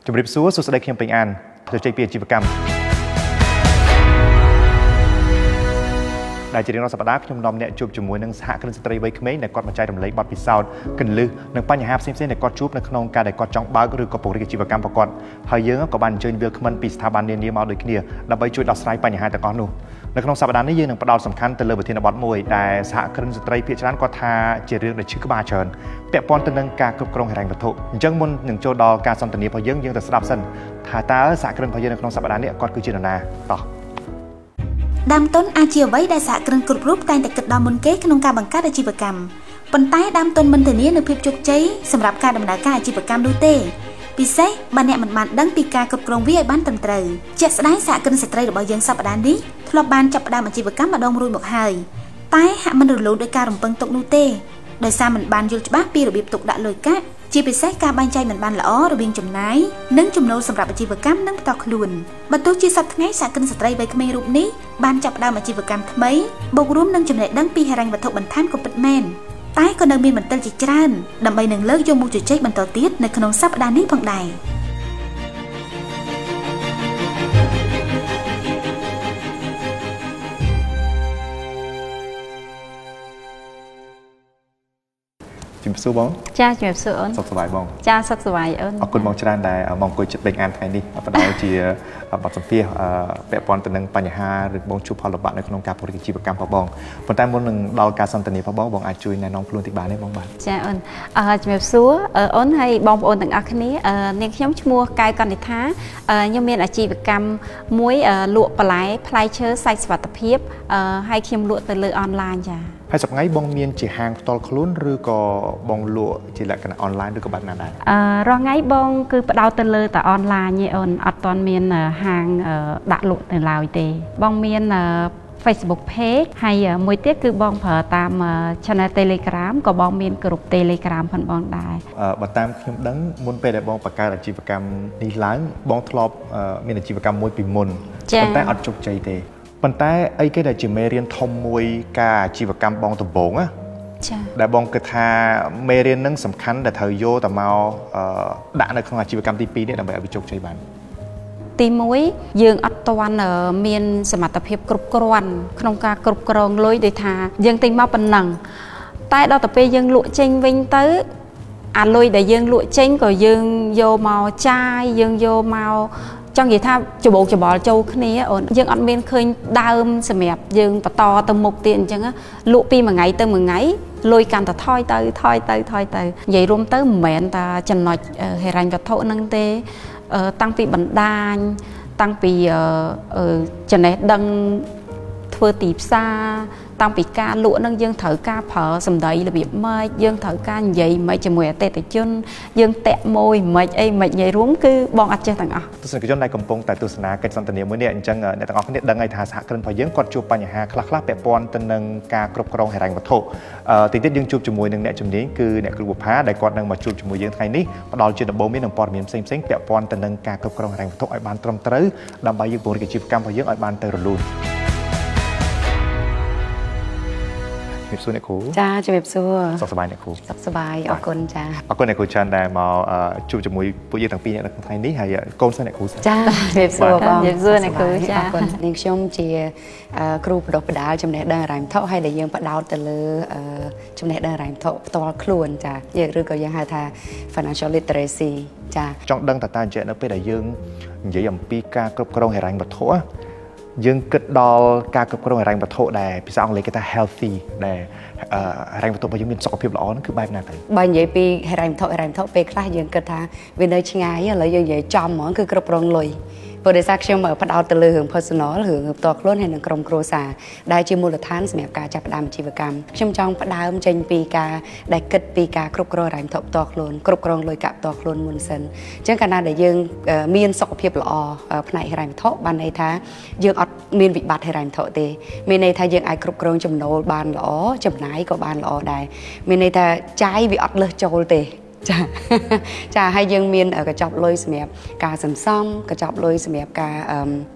จุดริบซัวสุดแสดงเขียงเป็นอันโดยใจเปลี่ยนชีวกรรมได้จะเรียนรู้สัปดาห์ขยมนอมเนี่ยจูบจมูกนังสหกรณ์สตรีไว้ขึ้นไหมในกอดมาใจดำเล็กบอดพิซาวกันลือนังปัญหาเส้นในกอดจูบในขนมการในกอดจองบ้าหรือกอดปกติชีวกรรมประกอบหายเยอะกับบันเจิญเวลขมันปีสถาบันเรียนมาโดยขี้เราไปช่วยดับสลายปัญหาแต่ก่อนนู้ในขนมสัปดาห์นี้ยืนหนึ่งประดาวสำคัญแต่เลยบทเทียนบอดมวยแต่สหกรณ์สตรีเพียรชนะกอดทาเจริญในชื่อกบาเชิญเปะปอนตนังการกรุบกรองแรงวัตถุจังมุนหนึ่งโจดอการสันตนีพอเยอะแต่สลับสั้นหาตาสหกรณ์พอเยอะในขนมสัปดาห์นี้กอดคือเจรนาต่อดำต้นอาชีพไว้ได้สะกระกรุบรูปแต่แต่กระดอมบนเก๊ขนมการบังคับอาชีพกรรมปนใต้ดำต้นบนเถื่อนนี้ในพิบจุกใจสำหรับการดำเนินการอาชีพกรรมดูเต้ปีเซ่บันเนี่ยมันดังปีการกรุบกรองวิไอบ้านตำเตยจะสได้สะกระสตรีหรือบางยังสัปดาห์นี้ทลบบานจับดำอาชีพกรรมมาดองรุยหมกหายใต้หะมันหลุดโดยการรำเปิงตกดูเต้โดยซามันบานยุลบ้าปีหรือบีบตกดักเลยกะจีไปแทรกการบันใจเหมือนบันละอ้อหรือบินจุ่มไนนึ่งจุ่มโนสำหรับอาชีพกรรมนึ่งต่อขลุ่นบรรทุกจีสัตว์ไงสะกันสตรีใบขมิ้นรูปนี้บานจับดาวอาชีพกรรมทำไมบกร่วมนึ่งจุ่มในดังปีแหงบรรทุกบรรทันกับเป็ดแมนใต้ก็นึ่งมีบรรทัดจิจรันดำใบหนึ่งเลิกโยมูจุดเช็คบรรทอติดในขนมซับดานี้พังใดจุ่มสู้บ้องจ้าจุ่มสู้สบายบ้องจ้าสบายขอบคุณมองชนะได้มองกุยจุดเป็นงานไทยนี่ประเดี๋ยวจีบัตรสัมผัสแปะปอนตัวหนึ่งปัญหาหรือบ้องชุบพอระบาดในขนมการผลิตชีวกรรมพอบ้องผลแต่บนหนึ่งดาวการสันตนีพอบ้องอาจุยในน้องพลูนติบาในบ้องบ้านจ้าจุ่มสู้ให้บ้องโอนต่างอักนี้เนี่ยขยมชัวกายก่อนในท้ายมเมียนอาชีพกรรมมวยลวกปลายพลายเชื้อใส่สวัสดิภาพให้ขยมลวกแต่เลยออนไลน์จ้าให้สับไงบ้องเมียนจีห่างตอลคลุ้นหรือก็บ้องลวกจีแหละกันออนไลน์หรือก็บัตรนาได้รองไงบ้องคือประดาวแต่เลยแต่ออนไลน์เนี่ยอัดตอนเมียนห่างดักลวกแต่ลาวเตบ้องเมียนFacebook Page ให้มวยเตี้ยคือบ้องเผอตามchannel Telegram ก็บ้องเมียนกลุ่ม Telegram พันบ้องได้บัตรตามขยมดังมุนไปได้บ้องประกาศอาชีพกรรมนี้ล้างบ้องทลอบมีอาชีพกรรมมวยปีมุนคนแต่อัดจบใจเตปันแต่ไอ้ก็ได้จิเมเรียนทอมมวยกาชีวกรรมบองตัวบงอะแต่บองกระทาเมเรียนนั่งสำคัญแต่เธอโยแต่มาด่าในของชีวกรรมที่ปีนี้ทำไมเอาไปจบใจบ้านตีมวยยืงอัตวันเมียนสมัติเพียบกรุบกรอนขนมกากรุบกรองลอยเดทายังตีมาเป็นหนังใต้ดาวตะเปยังลวกเจงวิ่งตื้อลอยแต่ยังลวกเจงก็ยังโยเมาใจยังโยเมาtrong vậy tha cho bộ châu cái này dương ăn bên khơi đau sầm mẹp dương và to tầm một tiền chẳng á lụa pi mà ngày tầm một ngày lôi can ta thoi tới vậy rôm tới mẹn ta chân nói hệ rành và thọ năng tê tăng pi bẩn đan tăng pi chân này đăng thưa tiệp xa tăng bị ca lụa nâng dương thở ca phở sầm đầy là bị mây dương thở ca vậy mấy chừng mùi tê tê chân dương tẹt môi mấy ấy mấy nhảy rúng cứ bong ăn chơi thằng à tôi xin cái chỗ này cầm pong tại tôi xin cái sản phẩm mới này chẳng để thằng ông cái đằng ngày thà xã cần phải dương còn chụp bài nhà khá khá bẹp pon tên nâng ca cướp còng hệ rành vật thổ tình tiết dương chụp chụp mùi nâng nẹt chụp ní cứ nẹt cứ buộc phá đại con nâng mà chụp chụp mùi dương thay ní bắt đầu chuyện là bố miếng nâng pon miếng xanh bẹp pon tên nâng ca cướp còng hệ rành vật thổ ở bàn trầm tới làm bài dương buồn cái chụp cam phải dương ở bàn tới rồi luônสู้ในครูจ้าจะแบบสู้สบายในครูสบายออกคนจ้าออกคนในครูชันได้มาจูบจมูกปุยยืนตั้งปีเนี่ยไทยนี้หายก้นเส้นในครูจ้าแบบสู้แบบสู้ในครูจ้าคนนิ่งชมเจียครูประดประดาจำแนกได้รายเท่าให้ได้ยังประดาวแต่เลยจำแนกได้รายเท่าตัวคล้วนจ้าเยอะหรือก็ยังหาทา financial literacy จ้าจ้องดังแต่ตาเจนไปได้ยังยิ่งปีกากรบกรองให้รายบัตรทั่วยังกึศดอลการกรบกรองแรงประโถได้ภาษาอังกฤษก็จะ healthy ได้แรงประโถพอยังมีสุขภาพร้อนคือใบหน้าไทยใบใหญ่ปีแรงเท่าไปคลายังกึศทาเวลาชิงายอะไรยังใหญ่จอมหมอนคือกรบกรองลอยบริษัทเชื่อมพัดเอาตะลือหึง personal หึงตัวคล้วนให้หนึ่งกรมโครซาได้จิมูลฐานสมัยการจับดำชีวกรรมช่วงจองพัดเอาเจนปีกาได้กึศปีกากรบกรองแรงตัวคล้วนกรบกรองลอยกับตัวคล้วนมุนเซนจังการนั้นได้ยังมีนสุขภาพละอภายในแรงเท่าบันในท้ายังอัดมีนวิบัติให้แรงเท่าเตมีในท้ายังไอกรบกรองจำนวนบานละอจำไหนก็บานละอได้มีในท้าใจวิอัดเลือดโจลเตจ้าให้ยังมีนกระจอบลอยสมัยการสัมซ้อมกระจอบลอยสมัยการ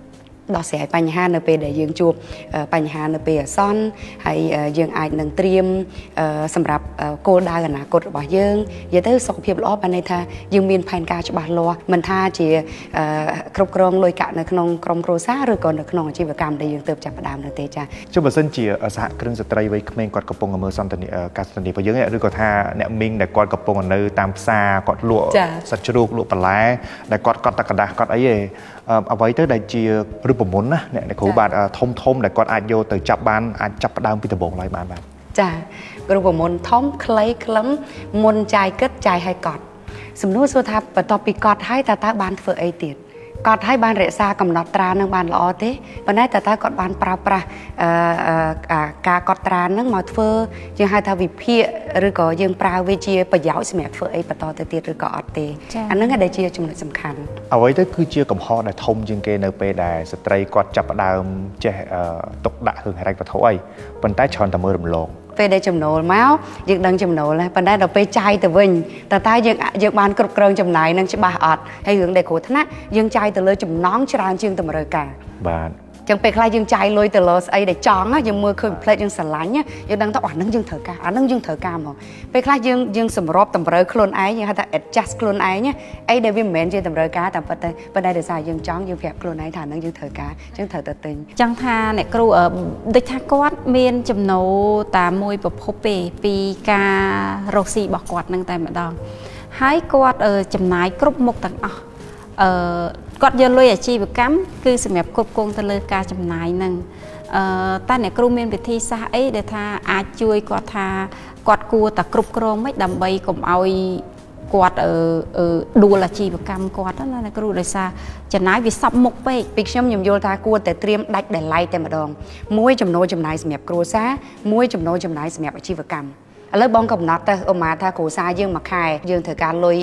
ដោះស្រាយបញ្ហានៅពេលដែលយើងជួបបញ្ហានៅពេលអាសន្នហើយយើងអាចនឹងត្រៀមសម្រាប់គោលដៅអនាគតរបស់យើងនិយាយទៅសុខភាពល្អបានន័យថាយើងមានផែនការច្បាស់លាស់មិនថាជាគ្រប់គ្រងលុយកាក់នៅក្នុងក្រុមគ្រួសារឬក៏នៅក្នុងអាជីវកម្មដែលយើងទើបចាប់ផ្ដើមនៅទេចា៎ចុះបើសិនជាសហគ្រិនស្ត្រីវ័យក្មេងគាត់កំពុងមើលសន្តានាការសន្តានារបស់យើងឬក៏ថាអ្នកមីងដែលគាត់កំពុងនៅតាមផ្សារគាត់លក់សាច់ជ្រូកលក់បន្លែដែលគាត់តែกระดาษគាត់អីទេអ្វីទៅដែលជារូបមន្តណាអ្នកគ្រូបាទធំដែលគាត់អាចយកទៅចាប់បានអាចចាប់ផ្ដើមពីដំបូងឡើយបានចារូបមន្តធំខ្លីខ្លឹមមុនចាយគិតចាយឲ្យកត់សំណួរសួរថាបន្ទាប់ពីកត់ហើយតើបានធ្វើអីទៀតកត់ឲ្យបានរក្សាកំណត់ត្រានឹងបានល្អទេប៉ុន្តែតើគាត់បានប្រើប្រាស់ការកត់ត្រានឹងមកធ្វើយើងហៅថាវិភាគឬក៏យើងប្រើវាជាប្រយោជន៍សម្រាប់ធ្វើអីបន្តទៅទៀតឬក៏អត់ទេអានឹងដែលជាចំណុចសំខាន់អ្វីទៅគឺជាកំហុសដែលធំជាងគេនៅពេលដែលស្ត្រីគាត់ចាប់ផ្ដើមចេះទុកដាក់រឿងហិរញ្ញវត្ថុអីប៉ុន្តែច្រើនតែមើលរំលងពេលដែលចំណូលមកយើងដឹងចំណូលហើយប៉ុន្តែដល់ពេលចាយទៅវិញតើយើងបានគ្រប់គ្រងចំណាយនឹងច្បាស់អត់ហើយរឿងដែលគ្រោះថ្នាក់យើងចាយទៅលើចំណងច្រើនជាងតម្រូវការបាទចឹងពេលខ្លះយើងចាយលុយទៅលើស្អីដែលចង់យើងមើលឃើញផ្លេចយើងស្រឡាញ់យើងដឹងថាអានឹងយើងត្រូវការអានឹងយើងត្រូវការមកពេលខ្លះយើងសម្របតម្រូវខ្លួនឯងយើងហៅថា adjust ខ្លួនឯងអីដែលវាមិនមែនជាតម្រូវការតែប៉ុន្តែដោយសារយើងចង់យើងប្រាប់ខ្លួនឯងថានឹងយើងត្រូវការចឹងត្រូវទៅទិញចង់ថាអ្នកគ្រូដូចថាគាត់មានចំណូលតែមួយប្រភពទេពីការរកស៊ីរបស់គាត់នឹងតែម្ដងហើយគាត់ចំណាយគ្រប់មុខទាំងអស់គាត់យកលុយអាជីវកម្មគឺសម្រាប់គ្រប់គ្រងទៅលើការចំណាយហ្នឹងតែអ្នកគ្រូមានវិធីសាស្ត្រអីដែលថាអាចជួយគាត់ថាគាត់គួរតែគ្រប់គ្រងមិនដើម្បីកុំឲ្យគាត់ដួលអាជីវកម្មគាត់ណាអ្នកគ្រូដោយសារចំណាយវាសពមុខពេកពីខ្ញុំយល់ថាគួរតែត្រៀមដាច់ដែលឡៃតែម្ដងមួយចំណូលចំណាយសម្រាប់គ្រួសារមួយចំណូលចំណាយសម្រាប់អាជីវកម្មឥឡូវបងកំណត់ទៅឧមាថាគ្រួសារយើងមួយខែយើងត្រូវការលុយ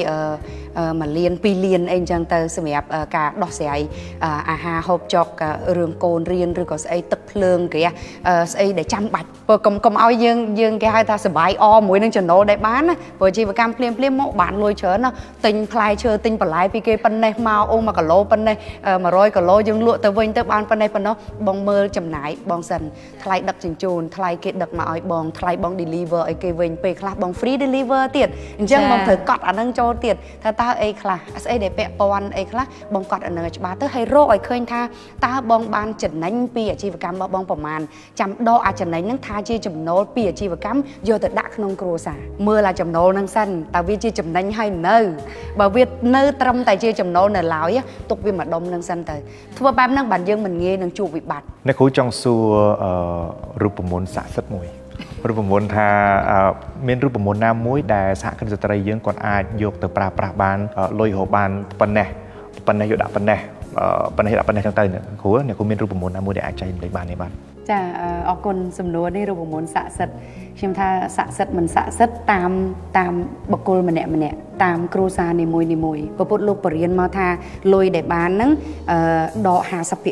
1លាន2លានអីចឹងទៅសម្រាប់ការដោះស្រាយអាហារហូបចុករឿងកូនរៀនឬក៏ស្អីទឹកភ្លើងគេស្អីដែលចាំបាច់ព្រោះកុំឲ្យយើងគេហៅថាសុបាយអមួយនឹងចំណូលដែលបានណាព្រោះអាជីវកម្មភ្លាមមកបានលុយច្រើនណាទិញផ្លែឈើទិញបន្លែពីគេប៉ុណ្ណេះមកអូ1គីឡូប៉ុណ្ណេះ100គីឡូយើងលក់ទៅវិញទៅបានប៉ុណ្ណេះប៉ុណ្ណោះបងមើលចំណាយបងសិនថ្លៃដឹកជញ្ជូនថ្លៃគេដឹកមកឲ្យបងថ្លៃបង deliver ឲ្យគេវិញពេលខ្លះបង free deliver ទៀតអញ្ចឹងបងត្រូវកត់អានឹងចូលទៀតថាតើអីខ្លះស្អីដែលពាក់ព័ន្ធអីខ្លះបងកត់អានឹងឲ្យច្បាស់ទៅហើយរកឲ្យឃើញថាតើបងបានចំណេញពីអាជីវកម្មរបស់បងប្រមាណចាំដកអាចចំណេញនឹងថាជាចំណូលពីអាជីវកម្មយកទៅដាក់ក្នុងគ្រួសារមើលអាចំណូលនឹងសិនតើវាជាចំណេញហើយនៅបើវានៅត្រឹមតែជាចំណូលនៅឡើយទុកវាម្ដុំនឹងសិនទៅធ្វើបែបហ្នឹងបានយើងមិនងាយនឹងជួបវិបត្តិអ្នកគ្រូចង់សួររូបមន្តស័ក្តិសិទ្ធិមួយរូបមន្តថាមានរូបមន្តណាមួយដែលសហគ្រិនស្ត្រីយើងគាត់អាចយកទៅប្រើប្រាស់បានលុយរកបានប៉ុណ្ណេះយកដាក់ប៉ុណ្ណេះដាក់ប៉ុណ្ណេះចឹងទៅអ្នកគ្រូមានរូបមន្តណាមួយដែលអាចចែករំលែកបានទេបាទចាអរគុណសំណួរនេះរូបមន្តស័ក្តិសិទ្ធិខ្ញុំថាស័ក្តិសិទ្ធិមិនស័ក្តិសិទ្ធិតាមបុគ្គលម្នាក់តាមគ្រួសារនីមួយព្រះពុទ្ធលោកបរៀនមកថាលុយដែលបានហ្នឹងដក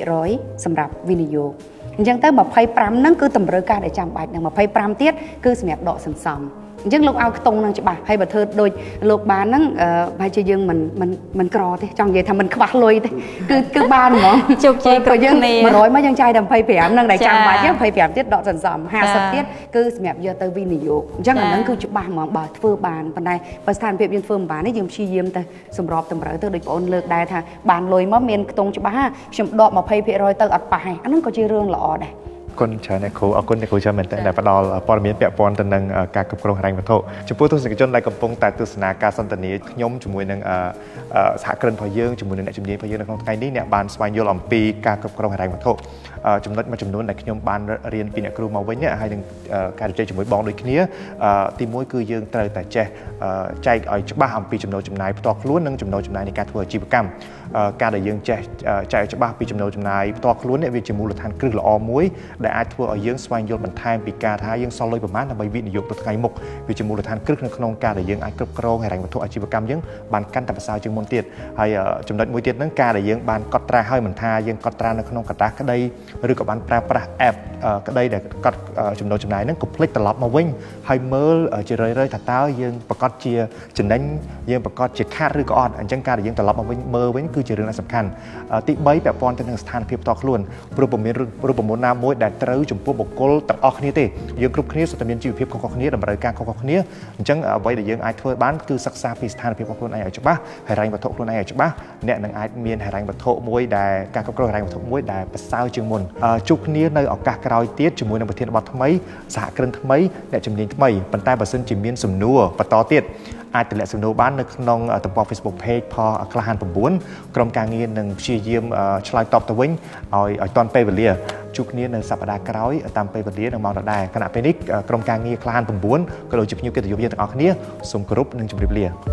50% សម្រាប់វិនិយោគអញ្ចឹងទៅ25ហ្នឹងគឺតម្រូវការដែលចាំបាច់នឹង25ទៀតគឺសម្រាប់ដកសន្សំអញ្ចឹងលោកឲ្យខ្ទង់នឹងច្បាស់ហើយបើធ្វើដូចលោកបានហ្នឹងប្រហែលជាយើងមិនក្រទេចង់និយាយថាមិនខ្វះលុយទេគឺបានហ្មងជោគជ័យគ្រប់គ្នា 100មកយើងចាយតែ25ហ្នឹងដែលចាំបាច់25ទៀតដកសន្សំ50ទៀតគឺសម្រាប់យកទៅវិនិយោគអញ្ចឹងអាហ្នឹងគឺច្បាស់ហ្មងបើធ្វើបានប៉ុន្តែបើស្ថានភាពយើងធ្វើមិនបានទេយើងព្យាយាមទៅសម្របតម្រូវទៅដូចបងអូនលើកដែរថាបានលុយមកមានខ្ទង់ច្បាស់ខ្ញុំដក 20% ទៅអត់ប៉ះទេអាហ្នឹងក៏ជារឿងល្អដែរគុណច្រើនអ្នកគ្រូអរគុណអ្នកគ្រូច្រើនមែនទែនដែលផ្ដល់ព័ត៌មានពាក់ព័ន្ធទៅនឹងការគ្រប់គ្រងហិរញ្ញវត្ថុចំពោះទស្សនិកជនដែលកំពុងតែទស្សនាការសន្ទនាខ្ញុំជាមួយនឹងសហគ្រិនរបស់យើងជាមួយនឹងអ្នកជំនាញរបស់យើងនៅក្នុងថ្ងៃនេះអ្នកបានស្វែងយល់អំពីការគ្រប់គ្រងហិរញ្ញវត្ថុចំណុចមួយចំនួនដែលខ្ញុំបានរៀនពីអ្នកគ្រូមកវិញហើយនឹងការជជែកជាមួយបងដូចគ្នាទី1គឺយើងត្រូវតែចេះចែកឲ្យច្បាស់អំពីចំណូលចំណាយផ្ទាល់ខ្លួននិងចំណូលចំណាយនៃការធ្វើអាជីវកម្មការដែលយើងចេះចែកច្បាស់ពីចំណូលចំណាយផ្ទាល់ខ្លួននេះវាជាមូលដ្ឋានគ្រឹះល្អមួយដែលអាចធ្វើឲ្យយើងស្វែងយល់បន្ថែមពីការថាយើងសល់លុយប្រមាណដើម្បីវិនិយោគទៅថ្ងៃមុខវាជាមូលដ្ឋានគ្រឹះនៅក្នុងការដែលយើងអាចគ្រប់គ្រងហិរញ្ញវត្ថុអាជីវកម្មយើងបានកាន់តែប្រសើរជាងមុនទៀតហើយចំណុចមួយទៀតហ្នឹងការដែលយើងបានកត់ត្រាឲ្យមិនថាយើងកត់ត្រានៅក្នុងกระดาษក្តីឬក៏បានប្រើប្រាស់ app ក្តីដែលគាត់ចំណូលចំណាយហ្នឹងកុំភ្លេចត្រឡប់មកវិញហើយមើលជារឿយៗថាតើយើងប្រកាសជាចំណេញយើងប្រកាសជាខាតឬក៏អត់អញ្ចឹងការដែលយើងត្រឡប់មកវិញមើលវិញគឺជារឿងដែលសំខាន់ទី3ពាក់ព័ន្ធទៅនឹងស្ថានភាពផ្ទាល់ខ្លួនព្រោះពុំមានរូបមន្តណាមួយដែលត្រូវចំពោះបុគ្គលទាំងអស់គ្នាទេយើងគ្រប់គ្នាសុទ្ធតែមានជីវភាពខុសៗគ្នាតម្រូវការខុសៗគ្នាអញ្ចឹងអ្វីដែលយើងអាចធ្វើបានគឺសិក្សាពីស្ថានភាពរបស់ខ្លួនឯងឲ្យច្បាស់ហិរញ្ញវត្ថុខ្លួនឯងឲ្យច្បាស់អ្នកនឹងអាចមានហិរញ្ញវត្ថុមួយដែលការគ្រប់គ្រងហិរញ្ញវត្ថុមួយដែលប្រសើរជាងមុនជួបគ្នានៅឱកាសក្រោយទៀតជាមួយនឹងប្រធានបទថ្មីសហគ្រិនថ្មីអ្នកជំនាញថ្មីប៉ុន្តែបើសិនជាមានសំណួរបន្តទៀតអាចទម្លាក់សំណួរបាននៅក្នុងទំព័រ Facebook Page ផលក្លាហាន9ក្រុមការងារនឹងព្យាយាមឆ្លើយតបទៅវិញឲ្យទាន់ពេលវេលាជួបគ្នានៅសប្តាហ៍ក្រោយតាមពេលវេលានឹងម៉ោងដដែលគណៈពេលនេះក្រុមការងារក្លាហាន9ក៏ដូចជាភ្ញៀវកិត្តិយសយើងទាំងអស់គ្នាសូមគោរពនិងជម្រាបលា